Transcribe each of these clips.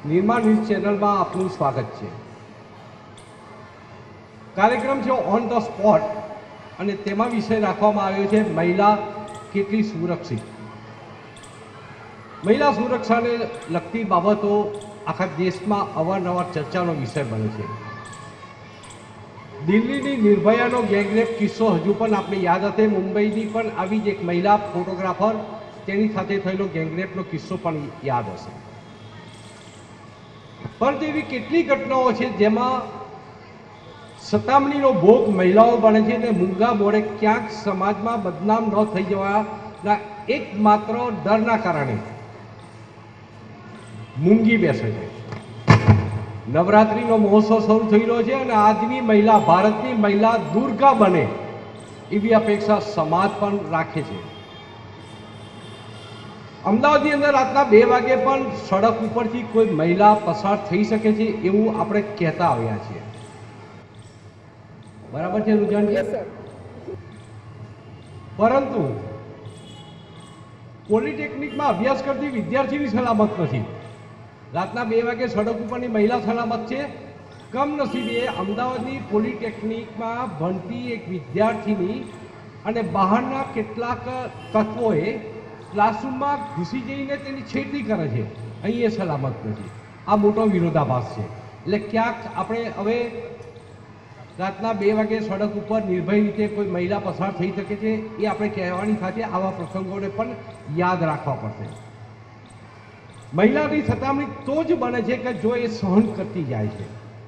નિર્માણ ન્યૂઝ ચેનલમાં આપનું સ્વાગત છે। કાર્યક્રમ છે ઓન ધ સ્પોટ અને તેમાં વિષય રાખવામાં આવ્યો છે મહિલા કેટલી સુરક્ષિત। મહિલા સુરક્ષાને લગતી બાબતો આખા દેશમાં અવારનવાર ચર્ચાનો વિષય બને છે। દિલ્હીની નિર્ભયાનો ગેંગરેપ કિસ્સો હજુ પણ આપણે યાદ હશે। મુંબઈની પણ આવી જ એક મહિલા ફોટોગ્રાફર તેની સાથે થયેલો ગેંગરેપનો કિસ્સો પણ યાદ હશે। પરંતુ એવી કેટલી ઘટનાઓ છે જેમાં સતામણીનો ભોગ મહિલાઓ બને છે અને મૂંગા મોઢે ક્યાંક સમાજમાં બદનામ ન થઈ જવાના એકમાત્ર ડરના કારણે મૂંગી બેસે છે। નવરાત્રિનો મહોત્સવ શરૂ થઈ રહ્યો છે અને આજની મહિલા ભારતની મહિલા દુર્ગા બને એવી અપેક્ષા સમાજ પણ રાખે છે। અમદાવાદની અંદર રાતના 2 વાગે પણ સડક ઉપરથી કોઈ મહિલા પસાર થઈ શકે છે એવું આપણે કહેતા આવ્યા છીએ। બરાબર છે રુજાનજી? પરંતુ પોલિટેકનિકમાં અભ્યાસ કરતી વિદ્યાર્થીની સલામત નથી। રાતના 2 વાગે સડક ઉપરની મહિલા સલામત છે। કમનસીબે અમદાવાદની પોલિટેકનિકમાં ભણતી એક વિદ્યાર્થીની અને બહારના કેટલાક તત્વોએ ક્લાસરૂમમાં ઘૂસી જઈને તેની છેડતી કરે છે, અહીં એ સલામત નથી। આ મોટો વિરોધાભાસ છે। એટલે ક્યાંક આપણે હવે રાતના 2 વાગે સડક ઉપર નિર્ભય રીતે કોઈ મહિલા પસાર થઈ શકે છે એ આપણે કહેવાની સાથે આવા પ્રસંગોને પણ યાદ રાખવા પડશે। મહિલાની સતામણી તો જ બને છે કે જો એ સહન કરતી જાય છે,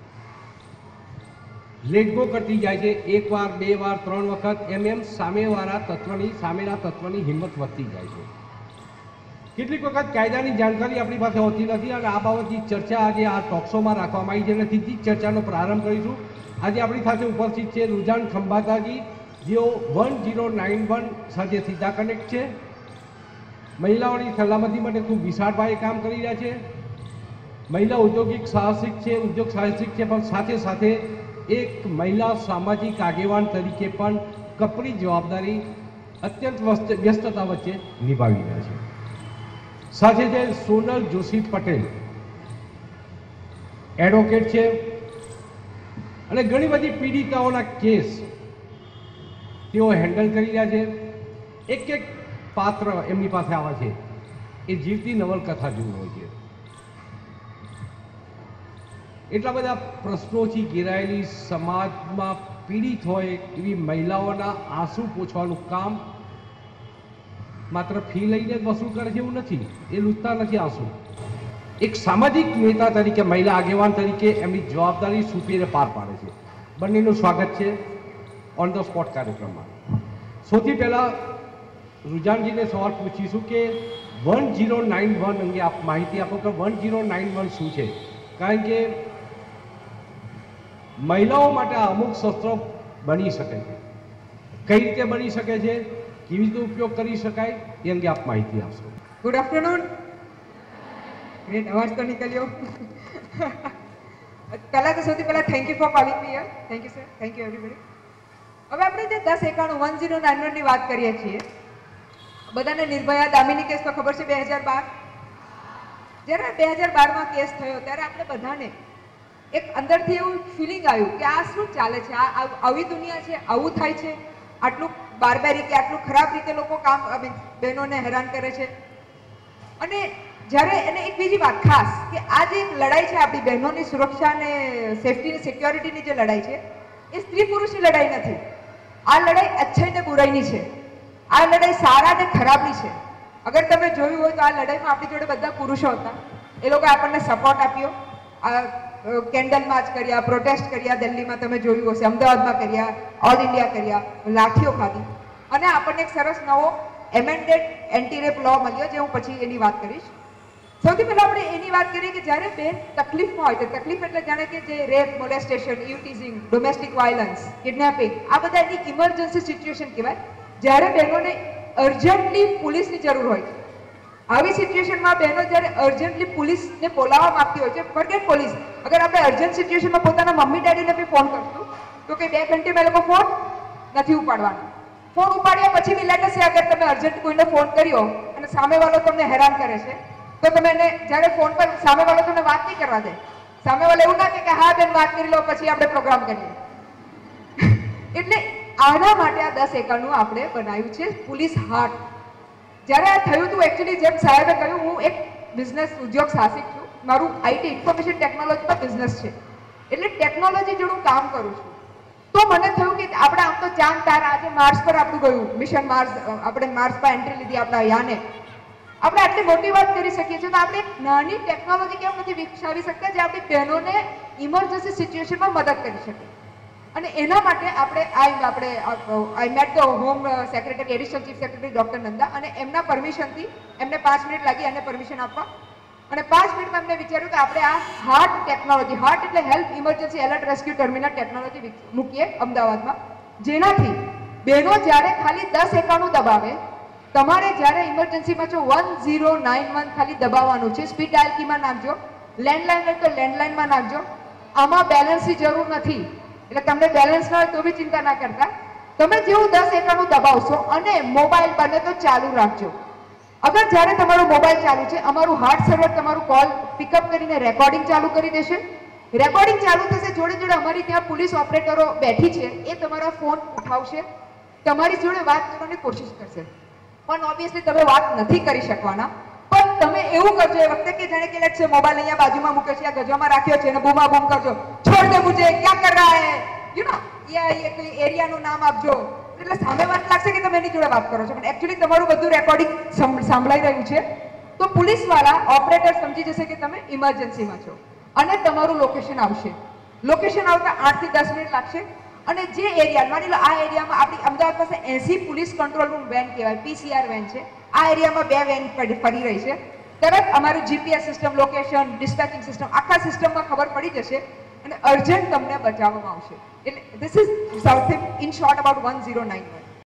લેટગો કરતી જાય છે। 1 વાર 2 વાર 3 વખત એમ સામેના તત્વની હિંમત વધતી જાય છે। કેટલીક વખત કાયદાની જાણકારી આપણી પાસે હોતી નથી અને આ બાબતની ચર્ચા આજે આ ટોકશોમાં રાખવામાં આવી છે અને સીધી જ ચર્ચાનો પ્રારંભ કરીશું। આજે આપણી સાથે ઉપસ્થિત છે રુજાન ખંભાતાજી, જેઓ 1091 સાથે સીધા કનેક્ટ છે। મહિલાઓની સલામતી માટે ખૂબ વિશાળ પાયે કામ કરી રહ્યા છે। મહિલા ઉદ્યોગ સાહસિક છે પણ સાથે સાથે એક મહિલા સામાજિક આગેવાન તરીકે પણ કપરી જવાબદારી અત્યંત વ્યસ્તતા વચ્ચે નિભાવી રહ્યા છે। સાથે છે સોનલ જોશી પટેલ, એડવોકેટ છે અને ઘણી બધી પીડિતાઓના કેસ તેઓ હેન્ડલ કરી રહ્યા છે। એક એક પાત્ર એમની પાસે આવે છે એ જીવતી નવલકથા જેવું હોય છે। એટલા બધા પ્રશ્નોથી ઘેરાયેલી સમાજમાં પીડિત હોય એવી મહિલાઓના આંસુ પોછવાનું કામ માત્ર ફી લઈને જ વસૂલ કરે છે એવું નથી, એ લૂંટતા નથી આંસુ। એક સામાજિક નેતા તરીકે, મહિલા આગેવાન તરીકે એમની જવાબદારી સુપીને પાર પાડે છે। બંનેનું સ્વાગત છે ઓન ધ સ્પોટ કાર્યક્રમમાં। સૌથી પહેલાં રુજાનજીને સવાલ પૂછીશું કે 1091 અંગે આપ માહિતી આપો કે 1091 શું છે? કારણ કે મહિલાઓ માટે અમુક શસ્ત્રો બની શકે છે, કઈ રીતે બની શકે છે, કેવી રીતે ઉપયોગ કરી શકાય એ અંગે આપ માહિતી આપશો। Good afternoon. ગ્રેટ, અવાજ તો નીકળ્યો। પહેલા તો સૌથી પહેલા thank you for calling me here. Thank you sir, thank you everybody. હવે આપણે જે 1091 ની વાત કરીએ છીએ, બધાને નિર્ભયા દામિની કેસ તો ખબર છે 2012। જ્યારે 2012માં કેસ થયો ત્યારે આપણે બધાને એક અંદરથી એવું ફિલિંગ આવ્યું કે આ શું ચાલે છે, આ આવી દુનિયા છે, આવું થાય છે, આટલું બારબારી કે આટલું ખરાબ રીતે લોકો કામ બહેનોને હેરાન કરે છે। અને જ્યારે એને એક બીજી વાત ખાસ કે આ જે લડાઈ છે આપણી બહેનોની સુરક્ષા અને સેફ્ટી સિક્યોરિટીની જે લડાઈ છે એ સ્ત્રી પુરુષની લડાઈ નથી। આ લડાઈ અચ્છાઈ ને બુરાઈની છે। આ લડાઈ સારા ને ખરાબની છે। અગર તમે જોયું હોય તો આ લડાઈમાં આપણી જોડે બધા પુરુષો હતા, એ લોકો આપણને સપોર્ટ આપ્યો। આ કેન્ડલ માર્ચ કર્યા, પ્રોટેસ્ટ કર્યા, દિલ્હીમાં તમે જોયું હશે, અમદાવાદમાં કર્યા, ઓલ ઇન્ડિયા કર્યા, લાઠીઓ ખાધી અને આપણને એક સરસ નવો એમેન્ડેડ એન્ટી રેપ લો મળ્યો, જે હું પછી એની વાત કરીશ। સૌથી પહેલા આપણે એની વાત કરીએ કે જ્યારે બેન તકલીફમાં હોય તો, તકલીફ એટલે જાણે કે જે rape, molestation, eve teasing, domestic violence, kidnapping, આ બધા એની ઇમરજન્સી સિચ્યુએશન કહેવાય, જ્યારે બહેનોને અર્જન્ટલી પોલીસની જરૂર હોય છે। આવી સિચ્યુએશનમાં બહેનો જ્યારે અર્જન્ટલી પોલીસને બોલાવવા માંગતી હોય છે, ફોરગેટ પોલીસ, અગર આપણે અર્જન્ટ સિચ્યુએશનમાં પોતાના મમ્મી ડેડીને બી ફોન કરશું તો કે 2 ઘંટેમાં લોકો ફોન નથી ઉપાડવાનો। ફોન ઉપાડ્યા પછી બી લેટ અસ સે અગર તમે અર્જન્ટ કોઈને ફોન કર્યો અને સામેવાળો તમને હેરાન કરે છે તો તમે એને જ્યારે ફોન પર સામેવાળો તમને વાત નહીં કરવા દે. સામેવાળો એવું ના કે હા બેન વાત કરી લો પછી આપણે પ્રોગ્રામ કરીએ. એટલે આના માટે આ 10 એકરનું આપણે બનાવ્યું છે પોલીસ હાટ. જ્યારે આ થયું હતું એકચ્યુઅલી જેમ સાહેબે કહ્યું, હું એક બિઝનેસ ઉદ્યોગ સાહસિક છું. મારું આઈટી ઇન્ફોર્મેશન ટેકનોલોજીમાં બિઝનેસ છે. એટલે ટેકનોલોજી જોડે હું કામ કરું છું. તો મને થયું કે આપણે આમ તો ચાંદ તારા આજે માર્સ પર આપણું ગયું મિશન માર્સ, આપણે માર્સ પર એન્ટ્રી લીધી આપણા યાને. આપણે આટલી મોટી વાત કરી શકીએ છીએ, તો આપણે એક નાની ટેકનોલોજી કેમ નથી વિકસાવી શકતા જે આપણી બહેનોને ઇમરજન્સી સિચ્યુએશનમાં મદદ કરી શકે. અને એના માટે I met the home secretary, additional chief secretary doctor Nanda, અને એમના પરમિશનથી એમને 5 મિનિટ લાગી અને પરમિશન આપવા. અને 5 મિનિટમાં એમને વિચાર્યું કે આપણે આ હાર્ટ ટેકનોલોજી, હાર્ટ એટલે health emergency alert rescue terminal technology મૂકીએ અમદાવાદમાં, જેનાથી બહેનો જ્યારે ખાલી 10 એકાણું દબાવે, તમારે જ્યારે ઇમરજન્સીમાં જો 1091 ખાલી દબાવવાનું છે. સ્પીડ ડાયલ કીમાં નાખજો, લેન્ડલાઇન હોય તો લેન્ડલાઇનમાં નાખજો. આમાં બેલેન્સની જરૂર નથી, એટલે તમને બેલેન્સ ના હોય તો બી ચિંતા ના કરતા. તમે જેવું 10 એકાણું દબાવશો અને મોબાઈલ બને તો ચાલુ રાખજો. અગર જ્યારે તમારો મોબાઈલ ચાલુ છે, અમારું હાર્ટ સર્વર તમારું કોલ પિકઅપ કરીને રેકોર્ડિંગ ચાલુ કરી દેશે. રેકોર્ડિંગ ચાલુ થશે, જોડે જોડે અમારી ત્યાં પોલીસ ઓપરેટરો બેઠી છે, એ તમારા ફોન ઉઠાવશે, તમારી જોડે વાત કરવાની કોશિશ કરશે. પણ ઓબ્વિયસલી તમે વાત નથી કરી શકવાના. પણ તમે એવું કરજો એ વખતે કે જાણે કે લેટ છે મોબાઈલ અહીંયા બાજુમાં મૂક્યો છે, આ ગજવામાં રાખ્યો છે, અને બૂમા બૂમ કરજો, છોડ દે મુજે, ક્યાં કર રહા હે, યુ નો, એ કોઈ એરિયાનું નામ આપજો. એટલે સામે વાત લાગશે કે તમે એની જોડે વાત કરો છો, પણ એકચ્યુઅલી તમારું બધું રેકોર્ડિંગ સાંભળાઈ રહ્યું છે. તો પોલીસવાળા ઓપરેટર સમજી જશે કે તમે ઇમરજન્સીમાં છો અને તમારું લોકેશન આવશે. લોકેશન આવતા 8 થી 10 મિનિટ લાગશે. અને જે એરિયા, માની લો આ એરિયામાં આપણી અમદાવાદ પાસે 80 પોલીસ કંટ્રોલ રૂમ વેન કહેવાય, પીસીઆર વેન છે. આ એરિયામાં 2 વેન ફરી રહી છે. તરત અમારું GPS system, location, dispatching system, આખા સિસ્ટમમાં ખબર પડી જશે અને અર્જન્ટ તમને બચાવવામાં આવશે. એટલે this is something in short about 1091.